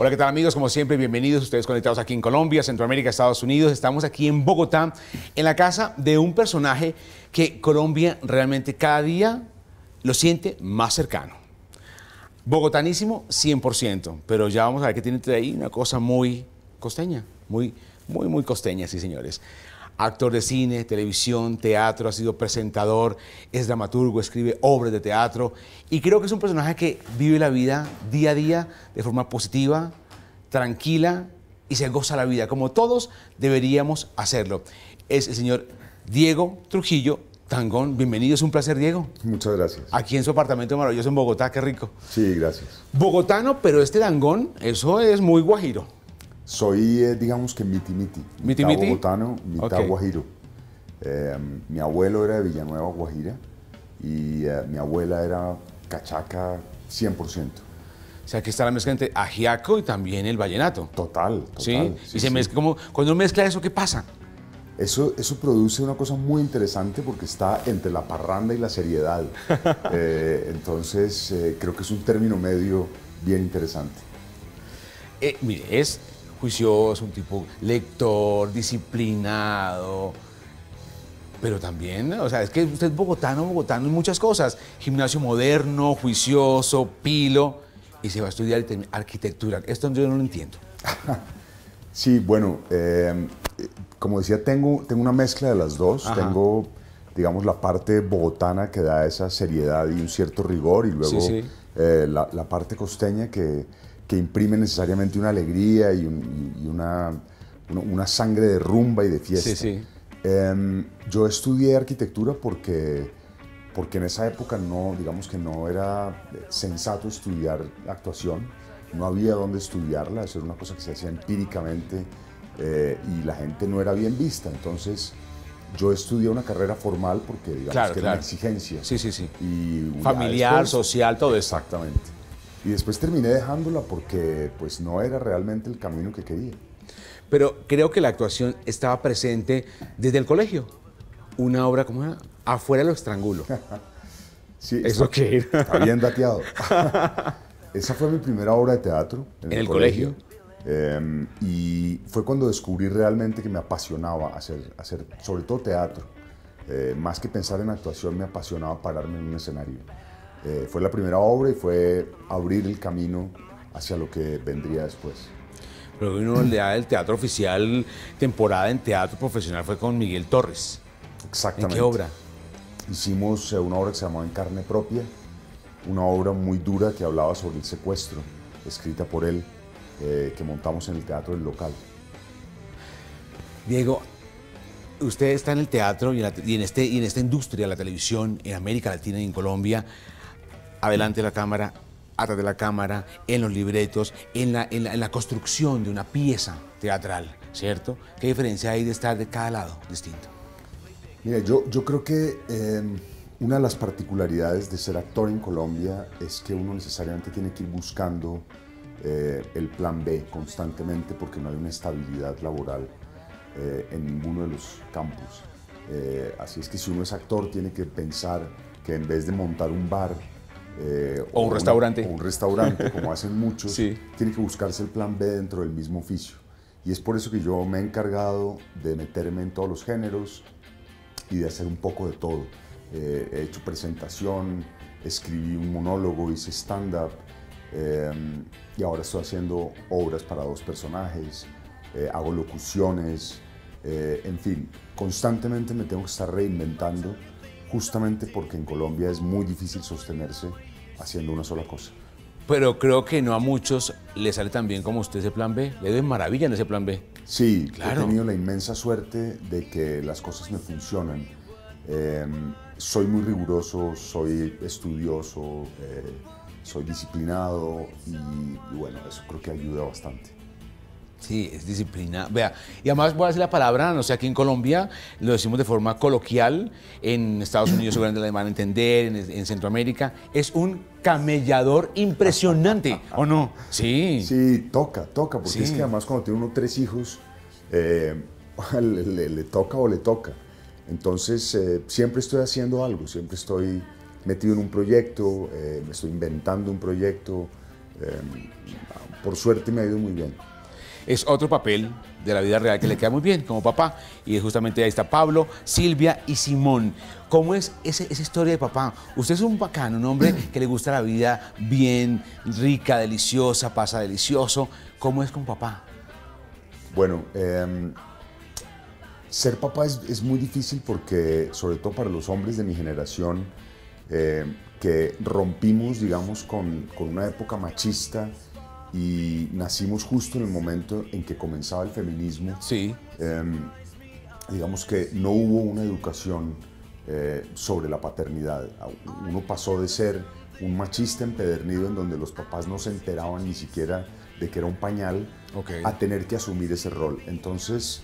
Hola, ¿qué tal amigos? Como siempre, bienvenidos ustedes conectados aquí en Colombia, Centroamérica, Estados Unidos. Estamos aquí en Bogotá, en la casa de un personaje que Colombia realmente cada día lo siente más cercano. Bogotanísimo 100%, pero ya vamos a ver que tiene ahí una cosa muy costeña, muy costeña, sí señores. Actor de cine, televisión, teatro, ha sido presentador, es dramaturgo, escribe obras de teatro y creo que es un personaje que vive la vida día a día de forma positiva, tranquila y se goza la vida, como todos deberíamos hacerlo. Es el señor Diego Trujillo Dangond. Bienvenido, es un placer, Diego. Muchas gracias. Aquí en su apartamento maravilloso en Bogotá, qué rico. Sí, gracias. Bogotano, pero este Dangond, eso es muy guajiro. Soy, digamos que miti-miti. ¿Miti-miti? Mitad bogotano, mitad guajiro. Mi abuelo era de Villanueva, Guajira, y mi abuela era cachaca 100%. O sea, aquí está la mezcla entre ajiaco y también el vallenato. Total. ¿Sí? Sí, Y se mezcla, como, cuando uno mezcla eso, ¿qué pasa? Eso produce una cosa muy interesante porque está entre la parranda y la seriedad. Entonces, creo que es un término medio bien interesante. Mire, es juicioso, un tipo lector, disciplinado, pero también, o sea, es que usted es bogotano en muchas cosas. Gimnasio moderno, juicioso, pilo, y se va a estudiar arquitectura. Esto yo no lo entiendo. Sí, bueno, como decía, tengo una mezcla de las dos. Ajá. Tengo, digamos, la parte bogotana que da esa seriedad y un cierto rigor, y luego Sí. la parte costeña que imprime necesariamente una alegría y una sangre de rumba y de fiesta. Sí. Yo estudié arquitectura porque en esa época no, digamos que no era sensato estudiar actuación, no había dónde estudiarla, eso era una cosa que se hacía empíricamente y la gente no era bien vista. Entonces yo estudié una carrera formal porque digamos que era una exigencia. Sí. Y familiar, después, social, todo eso. Exactamente. Y después terminé dejándola porque pues no era realmente el camino que quería. Pero creo que la actuación estaba presente desde el colegio. Una obra como era Afuera lo estrangulo. Sí, ¿Eso qué era? Está bien dateado. Esa fue mi primera obra de teatro en el colegio. Y fue cuando descubrí realmente que me apasionaba hacer sobre todo teatro. Más que pensar en actuación, me apasionaba pararme en un escenario. Fue la primera obra y fue abrir el camino hacia lo que vendría después. Pero uno le da el teatro oficial, temporada en teatro profesional, fue con Miguel Torres. Exactamente. ¿En qué obra? Hicimos una obra que se llamaba En carne propia, una obra muy dura que hablaba sobre el secuestro, escrita por él, que montamos en el Teatro del Local. Diego, usted está en el teatro y en esta industria, la televisión, en América Latina y en Colombia, adelante de la cámara, atrás de la cámara, en los libretos, en la construcción de una pieza teatral, ¿cierto? ¿Qué diferencia hay de estar de cada lado distinto? Mira, yo creo que una de las particularidades de ser actor en Colombia es que uno necesariamente tiene que ir buscando el plan B constantemente porque no hay una estabilidad laboral en ninguno de los campos. Así es que si uno es actor tiene que pensar que en vez de montar un bar o un restaurante, como hacen muchos, sí, tiene que buscarse el plan B dentro del mismo oficio. Y es por eso que yo me he encargado de meterme en todos los géneros y de hacer un poco de todo. He hecho presentación, escribí un monólogo, hice stand-up y ahora estoy haciendo obras para dos personajes, hago locuciones, en fin, constantemente me tengo que estar reinventando justamente porque en Colombia es muy difícil sostenerse haciendo una sola cosa. Pero creo que no a muchos les sale tan bien como usted ese plan B. Le doy maravilla en ese plan B. Sí, claro. He tenido la inmensa suerte de que las cosas me funcionan. Soy muy riguroso, soy estudioso, soy disciplinado y bueno, eso creo que ayuda bastante. Sí, es disciplina. Vea, y además voy a decir la palabra, no sé, aquí en Colombia lo decimos de forma coloquial, en Estados Unidos seguramente la van a entender, en Centroamérica, es un camellador impresionante, ¿o no? Sí. Sí, toca, porque sí, es que además cuando tiene uno 3 hijos, le toca o le toca. Entonces, siempre estoy haciendo algo, siempre estoy metido en un proyecto, me estoy inventando un proyecto, Por suerte me ha ido muy bien. Es otro papel de la vida real que le queda muy bien como papá. Y justamente ahí está Pablo, Silvia y Simón. ¿Cómo es esa historia de papá? Usted es un bacano, un hombre que le gusta la vida bien, rica, deliciosa, pasa delicioso. ¿Cómo es con papá? Bueno, ser papá es muy difícil porque, sobre todo para los hombres de mi generación, que rompimos, digamos, con una época machista y nacimos justo en el momento en que comenzaba el feminismo. Sí. Digamos que no hubo una educación sobre la paternidad. Uno pasó de ser un machista empedernido en donde los papás no se enteraban ni siquiera de que era un pañal, Okay. a tener que asumir ese rol. Entonces,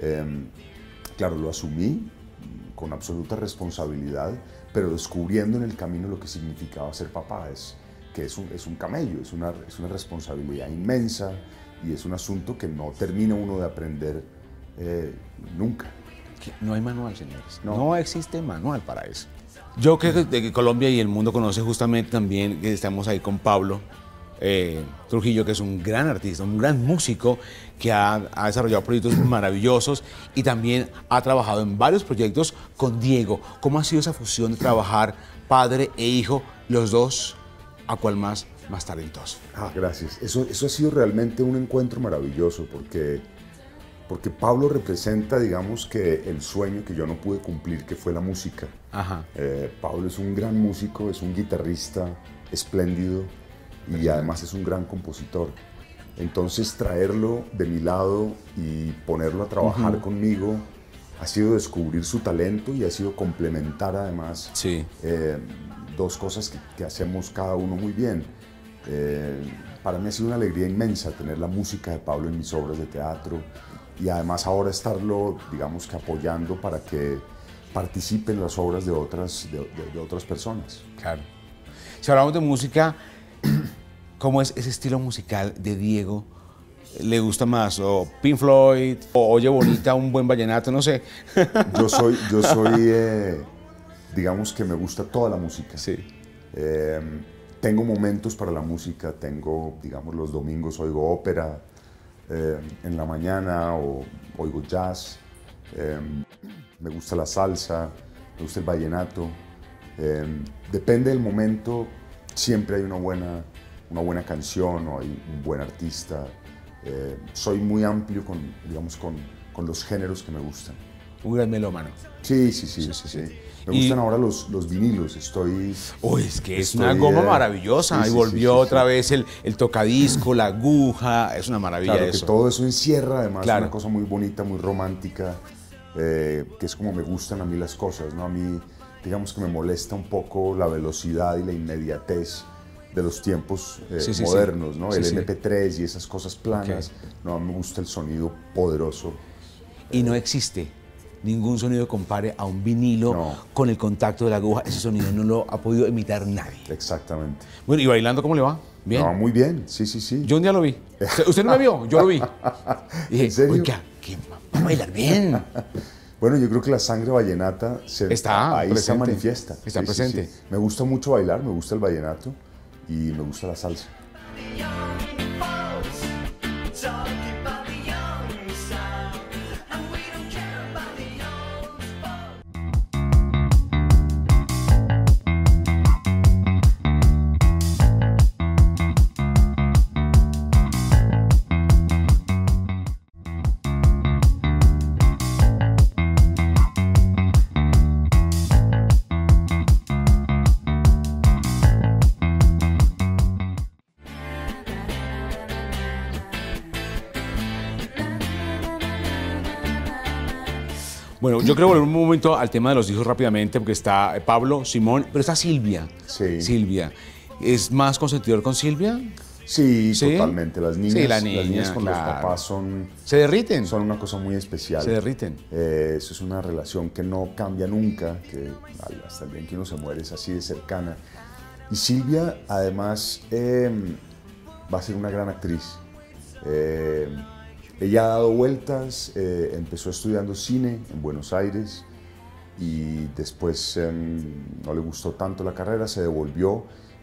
claro, lo asumí con absoluta responsabilidad, pero descubriendo en el camino lo que significaba ser papá. Que es un camello, es una responsabilidad inmensa y es un asunto que no termina uno de aprender nunca. No hay manual, señores. No. No existe manual para eso. Yo creo que Colombia y el mundo conoce justamente también que estamos ahí con Pablo Trujillo, que es un gran artista, un gran músico que ha desarrollado proyectos maravillosos y también ha trabajado en varios proyectos con Diego. ¿Cómo ha sido esa fusión de trabajar padre e hijo, los dos, a cuál más talentoso? Gracias. Eso ha sido realmente un encuentro maravilloso porque Pablo representa, digamos, que el sueño que yo no pude cumplir, que fue la música. Ajá. Pablo es un gran músico, es un guitarrista espléndido y además es un gran compositor. Entonces traerlo de mi lado y ponerlo a trabajar conmigo ha sido descubrir su talento y ha sido complementar además Sí. dos cosas que hacemos cada uno muy bien. Para mí ha sido una alegría inmensa tener la música de Pablo en mis obras de teatro y además ahora estarlo, digamos, que apoyando para que participe en las obras de otras personas. Claro. Si hablamos de música, ¿cómo es ese estilo musical de Diego? ¿Le gusta más o Pink Floyd o oye bonita un buen vallenato? No sé. Yo soy digamos que me gusta toda la música. Sí. Tengo momentos para la música, digamos, los domingos oigo ópera, en la mañana o oigo jazz, me gusta la salsa, me gusta el vallenato. Depende del momento, siempre hay una buena canción o hay un buen artista. Soy muy amplio con los géneros que me gustan. Un gran melómano. Sí. Me gustan ahora los vinilos, Uy, es que es una goma maravillosa. Sí, y volvió sí. otra vez el tocadisco, la aguja, es una maravilla Claro, eso. que todo eso encierra además Claro. una cosa muy bonita, muy romántica, que es como me gustan a mí las cosas, ¿no? A mí, digamos que me molesta un poco la velocidad y la inmediatez de los tiempos modernos, ¿no? Sí, El sí. MP3 y esas cosas planas. Okay. No, a mí me gusta el sonido poderoso. Y no existe ningún sonido que compare a un vinilo con el contacto de la aguja. Ese sonido no lo ha podido imitar nadie. Exactamente. Bueno, ¿y bailando cómo le va? Bien. No, muy bien, sí. Yo un día lo vi. ¿Usted no me vio? Yo lo vi. Y dije, ¿En serio? oiga, que va a bailar bien. Bueno, yo creo que la sangre vallenata ahí se manifiesta. Está presente. Sí. Me gusta mucho bailar, me gusta el vallenato y me gusta la salsa. Bueno, yo quiero volver un momento al tema de los hijos rápidamente, porque está Pablo, Simón, pero está Silvia. Sí. Silvia. ¿Es más consentidor con Silvia? Sí, ¿Sí? totalmente. Las niñas, Sí, las niñas con claro. los papás son ¿Se derriten? una cosa muy especial. Se derriten. Eso es una relación que no cambia nunca, que hasta el día en que uno se muere es así de cercana. Y Silvia, además, va a ser una gran actriz. Ella ha dado vueltas, empezó estudiando cine en Buenos Aires y después no le gustó tanto la carrera, se devolvió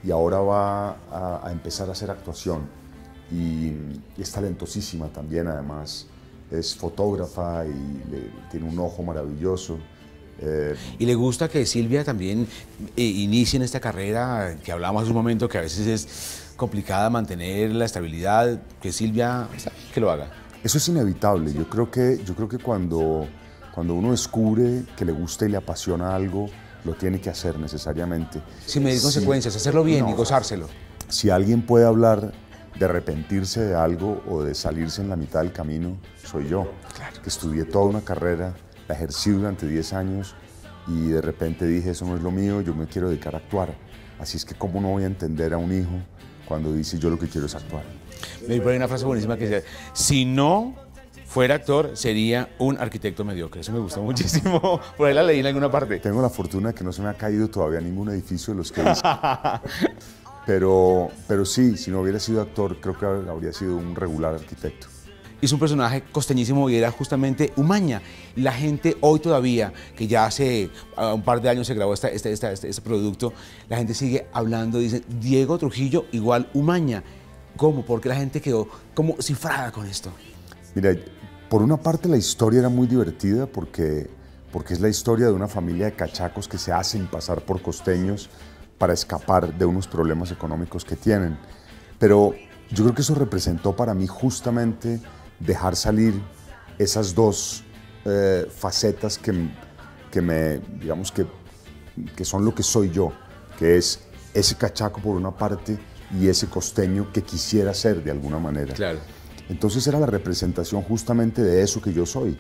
y ahora va a empezar a hacer actuación. Y es talentosísima también, además. Es fotógrafa y tiene un ojo maravilloso. ¿Y le gusta que Silvia también inicie en esta carrera que hablábamos hace un momento, que a veces es complicada mantener la estabilidad, que Silvia que lo haga? Eso es inevitable. Yo creo que cuando uno descubre que le gusta y le apasiona algo, lo tiene que hacer necesariamente. Sin medir consecuencias, hacerlo bien y gozárselo. Si alguien puede hablar de arrepentirse de algo o de salirse en la mitad del camino, soy yo. Claro. Que estudié toda una carrera, la ejercí durante 10 años y de repente dije, eso no es lo mío, yo me quiero dedicar a actuar. Así es que ¿cómo no voy a entender a un hijo cuando dice yo lo que quiero es actuar? Me pone una frase buenísima que dice, si no fuera actor, sería un arquitecto mediocre. Eso me gusta muchísimo. Por ahí la leí en alguna parte. Tengo la fortuna de que no se me ha caído todavía ningún edificio de los que hice. Pero sí, si no hubiera sido actor, creo que habría sido un regular arquitecto. Hizo un personaje costeñísimo y era justamente Umaña. La gente hoy todavía, que ya hace un par de años se grabó este producto, la gente sigue hablando, dice Diego Trujillo igual Umaña. ¿Cómo? Porque la gente quedó como cifrada con esto. Mira, por una parte la historia era muy divertida porque es la historia de una familia de cachacos que se hacen pasar por costeños para escapar de unos problemas económicos que tienen. Pero yo creo que eso representó para mí justamente dejar salir esas dos facetas digamos que son lo que soy yo, que es ese cachaco por una parte y ese costeño que quisiera ser de alguna manera. Claro. Entonces era la representación justamente de eso que yo soy.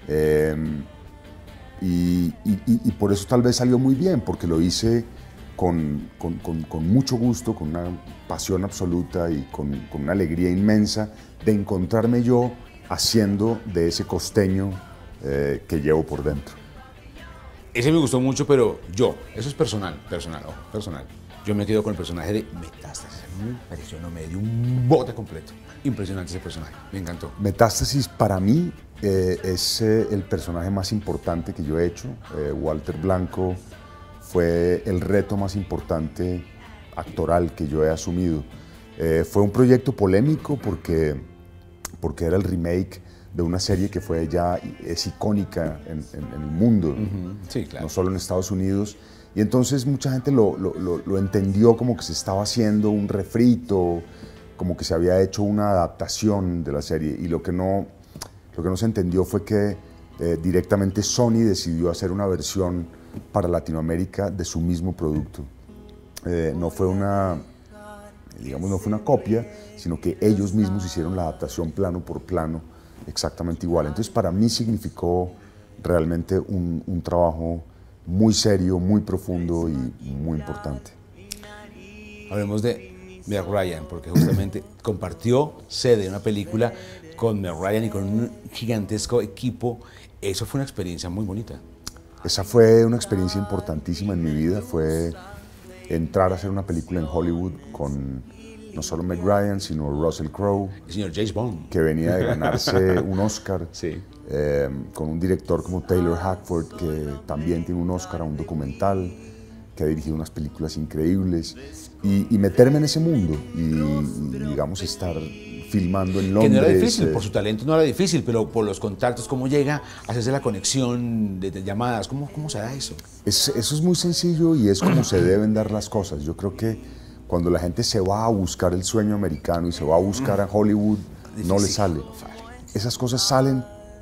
Y por eso tal vez salió muy bien, porque lo hice con mucho gusto, con una pasión absoluta y con una alegría inmensa de encontrarme yo haciendo de ese costeño que llevo por dentro. Ese me gustó mucho, pero eso es personal, ojo, personal. Yo me quedo con el personaje de Metástasis. A mí me pareció, no me dio un bote completo. Impresionante ese personaje, me encantó. Metástasis para mí es el personaje más importante que yo he hecho. Walter Blanco fue el reto más importante actoral que yo he asumido. Fue un proyecto polémico porque era el remake de una serie que es icónica en el mundo, sí, claro. No solo en Estados Unidos. Y entonces mucha gente lo entendió como que se estaba haciendo un refrito, como que se había hecho una adaptación de la serie. Y lo que no se entendió fue que directamente Sony decidió hacer una versión para Latinoamérica de su mismo producto. No fue una copia, sino que ellos mismos hicieron la adaptación plano por plano, exactamente igual. Entonces para mí significó realmente un trabajo muy serio, muy profundo y muy importante. Hablemos de Meg Ryan, porque justamente compartió sede en una película con Meg Ryan y con un gigantesco equipo. Eso fue una experiencia muy bonita. Esa fue una experiencia importantísima en mi vida, fue entrar a hacer una película en Hollywood con no solo Meg Ryan, sino Russell Crowe. El señor James Bond. Que venía de ganarse un Oscar. Sí. Con un director como Taylor Hackford, que también tiene un Oscar a un documental, que ha dirigido unas películas increíbles. Y meterme en ese mundo y digamos, estar filmando en Londres. Que no era difícil, por su talento no era difícil, pero por los contactos, cómo llega a hacerse la conexión de llamadas, ¿cómo se da eso? Eso es muy sencillo y es como se deben dar las cosas. Yo creo que cuando la gente se va a buscar el sueño americano y se va a buscar a Hollywood, difícil, no le sale. Esas cosas salen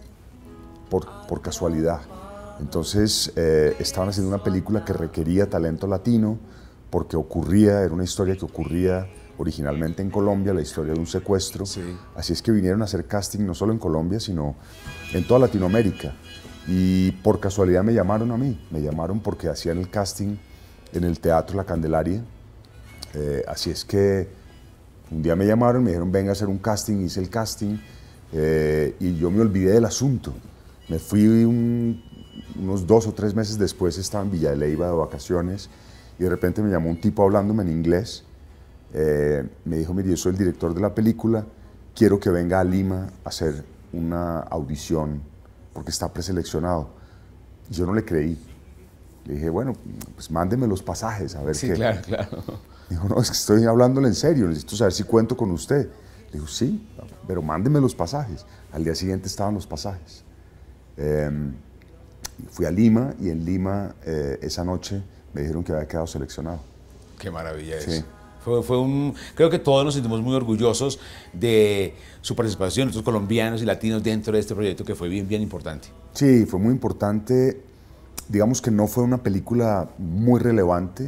por casualidad. Entonces estaban haciendo una película que requería talento latino porque era una historia que ocurría originalmente en Colombia, la historia de un secuestro. Sí. Así es que vinieron a hacer casting no solo en Colombia, sino en toda Latinoamérica. Y por casualidad me llamaron a mí. Me llamaron porque hacían el casting en el Teatro La Candelaria. Así es que un día me llamaron, me dijeron venga a hacer un casting, hice el casting y yo me olvidé del asunto. Me fui unos 2 o 3 meses después, estaba en Villa de Leyva de vacaciones y de repente me llamó un tipo hablándome en inglés. Me dijo, mire, yo soy el director de la película, quiero que venga a Lima a hacer una audición porque está preseleccionado. Y yo no le creí. Le dije, bueno, pues mándeme los pasajes a ver sí, qué. Claro. Dijo, no, es que estoy hablándole en serio, necesito saber si cuento con usted. Le digo, sí, pero mándeme los pasajes. Al día siguiente estaban los pasajes. Fui a Lima y en Lima esa noche me dijeron que había quedado seleccionado. Qué maravilla Sí. eso. Creo que todos nos sentimos muy orgullosos de su participación, nosotros colombianos y latinos dentro de este proyecto que fue bien, bien importante. Sí, fue muy importante. Digamos que no fue una película muy relevante,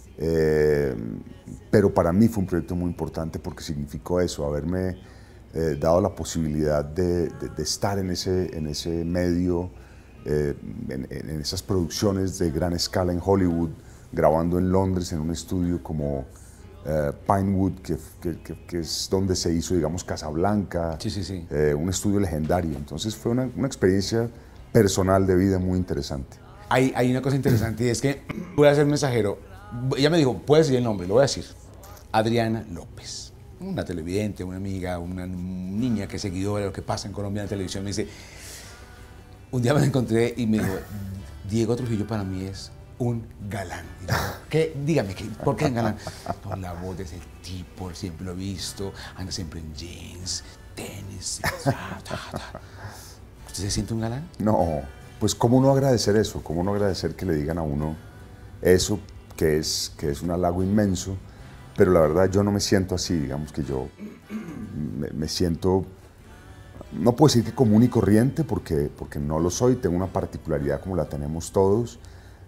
pero para mí fue un proyecto muy importante porque significó eso, haberme dado la posibilidad de estar en ese medio, en esas producciones de gran escala en Hollywood, grabando en Londres en un estudio como Pinewood, que es donde se hizo, digamos, Casablanca, Sí, sí, sí. un estudio legendario. Entonces fue una experiencia personal de vida muy interesante. Hay una cosa interesante y es que voy a ser mensajero. Ella me dijo, puedes decir el nombre, lo voy a decir. Adriana López, una televidente, una amiga, una niña que es seguidora de lo que pasa en Colombia en la televisión. Me dice, un día me la encontré y me dijo, Diego Trujillo para mí es un galán. Y yo, ¿qué? Dígame, ¿por qué es galán? Por la voz de ese tipo, siempre lo he visto, anda siempre en jeans, tenis. ¿Usted se siente un galán? No, pues cómo no agradecer eso, cómo no agradecer que le digan a uno eso, que es un halago inmenso, pero la verdad yo no me siento así, digamos que yo me siento, no puedo decir que común y corriente, porque no lo soy, tengo una particularidad como la tenemos todos.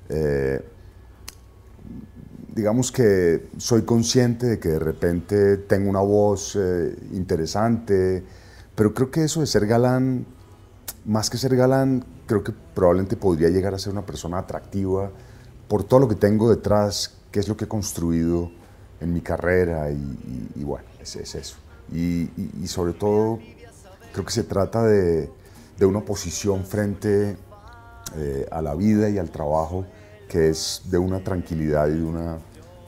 Digamos que soy consciente de que de repente tengo una voz interesante, pero creo que eso de ser galán, más que ser galán, creo que probablemente podría llegar a ser una persona atractiva por todo lo que tengo detrás, que es lo que he construido en mi carrera y bueno, es eso. Y sobre todo, creo que se trata de una posición frente a la vida y al trabajo que es de una tranquilidad y de una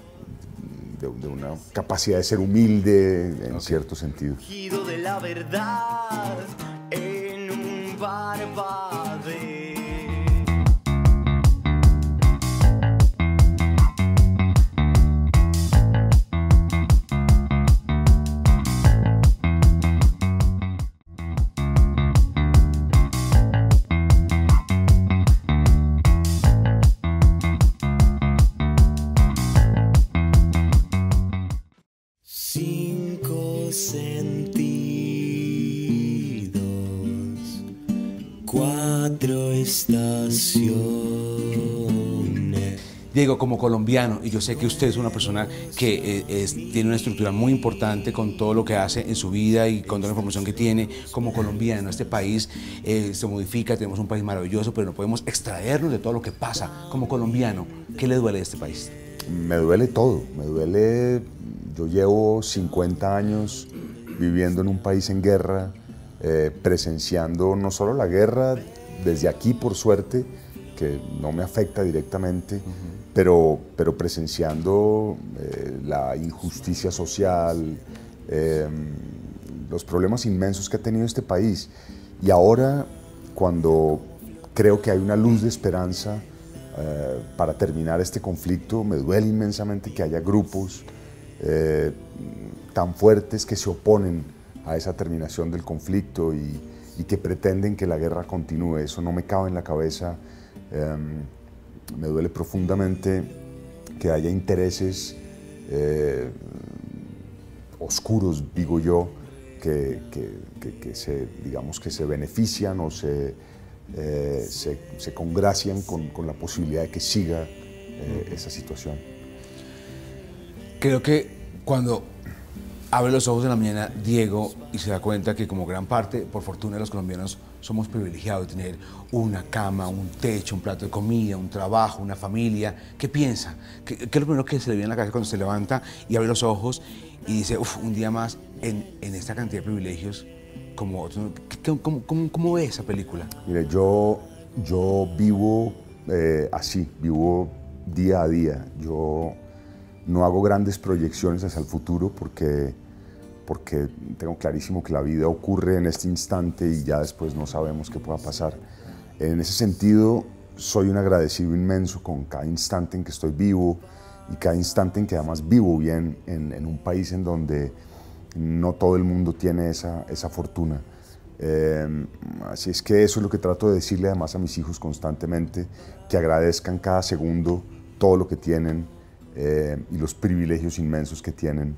capacidad de ser humilde en cierto sentido. De la verdad en un parpadeo. Cinco sentidos, cuatro estaciones. Diego, como colombiano, y yo sé que usted es una persona que tiene una estructura muy importante con todo lo que hace en su vida y con toda la información que tiene, como colombiano, este país se modifica, tenemos un país maravilloso, pero no podemos extraernos de todo lo que pasa. Como colombiano, ¿qué le duele de este país? Me duele todo, me duele. Yo llevo 50 años viviendo en un país en guerra, presenciando no solo la guerra desde aquí, por suerte, que no me afecta directamente, pero presenciando la injusticia social, los problemas inmensos que ha tenido este país. Y ahora, cuando creo que hay una luz de esperanza para terminar este conflicto, me duele inmensamente que haya grupos tan fuertes que se oponen a esa terminación del conflicto y que pretenden que la guerra continúe. Eso no me cabe en la cabeza. Me duele profundamente que haya intereses oscuros, digo yo, que digamos que se benefician o se congracian con la posibilidad de que siga esa situación. Creo que cuando abre los ojos en la mañana, Diego, y se da cuenta que como gran parte, por fortuna de los colombianos, somos privilegiados de tener una cama, un techo, un plato de comida, un trabajo, una familia. ¿Qué piensa? ¿Qué es lo primero que se le viene a la cabeza cuando se levanta y abre los ojos y dice, uff, un día más en esta cantidad de privilegios como otros? ¿Cómo ve esa película? Mire, yo vivo así, vivo día a día. Yo no hago grandes proyecciones hacia el futuro porque tengo clarísimo que la vida ocurre en este instante y ya después no sabemos qué pueda pasar. En ese sentido, soy un agradecido inmenso con cada instante en que estoy vivo y cada instante en que además vivo bien en un país en donde no todo el mundo tiene esa fortuna. Así es que eso es lo que trato de decirle además a mis hijos constantemente, que agradezcan cada segundo todo lo que tienen y los privilegios inmensos que tienen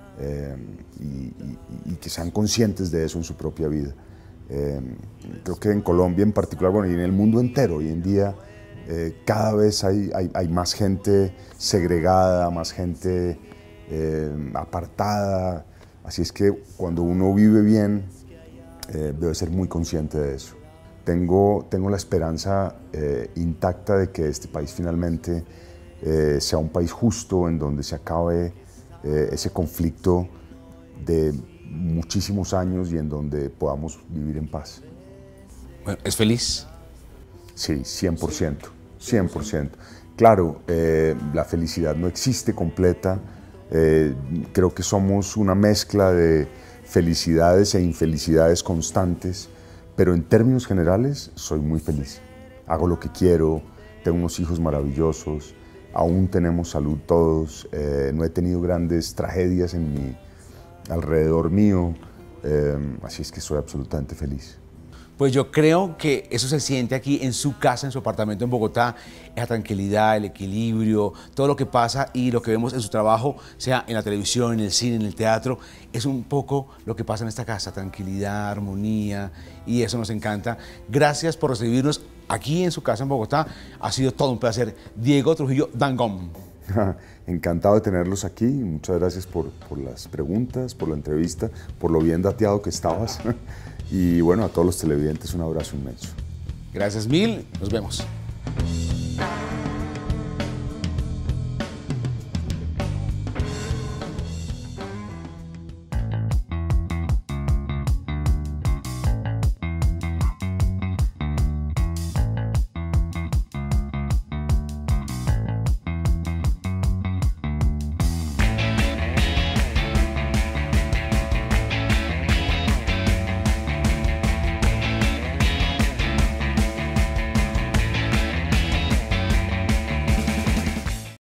y que sean conscientes de eso en su propia vida. Creo que en Colombia en particular, bueno, y en el mundo entero hoy en día, cada vez hay más gente segregada, más gente apartada, así es que cuando uno vive bien debe ser muy consciente de eso. Tengo la esperanza intacta de que este país finalmente sea un país justo, en donde se acabe ese conflicto de muchísimos años y en donde podamos vivir en paz. Bueno, ¿es feliz? Sí, 100%, 100%. Claro, la felicidad no existe completa. Creo que somos una mezcla de felicidades e infelicidades constantes, pero en términos generales soy muy feliz. Hago lo que quiero, tengo unos hijos maravillosos, aún tenemos salud todos, no he tenido grandes tragedias alrededor mío, así es que soy absolutamente feliz. Pues yo creo que eso se siente aquí en su casa, en su apartamento en Bogotá, esa tranquilidad, el equilibrio, todo lo que pasa y lo que vemos en su trabajo, sea en la televisión, en el cine, en el teatro, es un poco lo que pasa en esta casa, tranquilidad, armonía, y eso nos encanta. Gracias por recibirnos aquí en su casa en Bogotá, ha sido todo un placer. Diego Trujillo Dangond. Encantado de tenerlos aquí, muchas gracias por las preguntas, por la entrevista, por lo bien dateado que estabas. Y bueno, a todos los televidentes un abrazo inmenso. Gracias mil, nos vemos.